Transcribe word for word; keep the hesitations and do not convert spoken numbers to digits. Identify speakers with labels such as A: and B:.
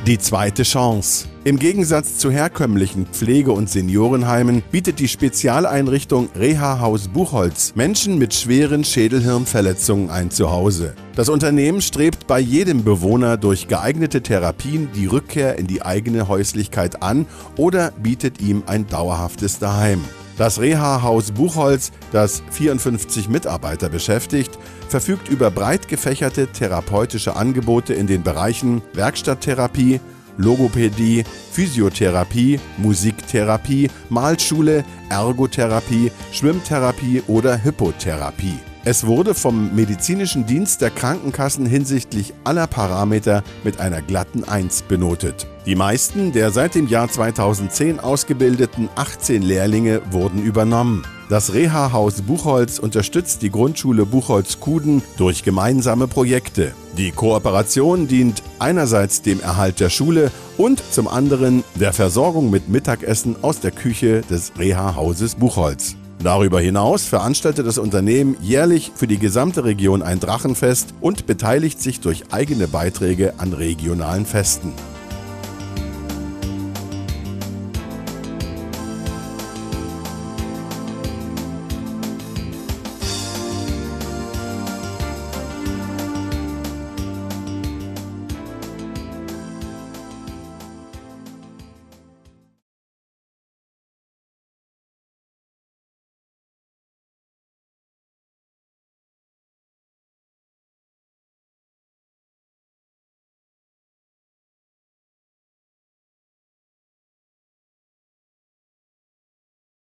A: Die zweite Chance. Im Gegensatz zu herkömmlichen Pflege- und Seniorenheimen bietet die Spezialeinrichtung Reha-Haus Buchholz Menschen mit schweren Schädelhirnverletzungen ein Zuhause. Das Unternehmen strebt bei jedem Bewohner durch geeignete Therapien die Rückkehr in die eigene Häuslichkeit an oder bietet ihm ein dauerhaftes Daheim. Das Reha-Haus Buchholz, das vierundfünfzig Mitarbeiter beschäftigt, verfügt über breit gefächerte therapeutische Angebote in den Bereichen Werkstatttherapie, Logopädie, Physiotherapie, Musiktherapie, Malschule, Ergotherapie, Schwimmtherapie oder Hypotherapie. Es wurde vom medizinischen Dienst der Krankenkassen hinsichtlich aller Parameter mit einer glatten eins benotet. Die meisten der seit dem Jahr zweitausendzehn ausgebildeten achtzehn Lehrlinge wurden übernommen. Das Reha-Haus Buchholz unterstützt die Grundschule Buchholz-Kuden durch gemeinsame Projekte. Die Kooperation dient einerseits dem Erhalt der Schule und zum anderen der Versorgung mit Mittagessen aus der Küche des Reha-Hauses Buchholz. Darüber hinaus veranstaltet das Unternehmen jährlich für die gesamte Region ein Drachenfest und beteiligt sich durch eigene Beiträge an regionalen Festen.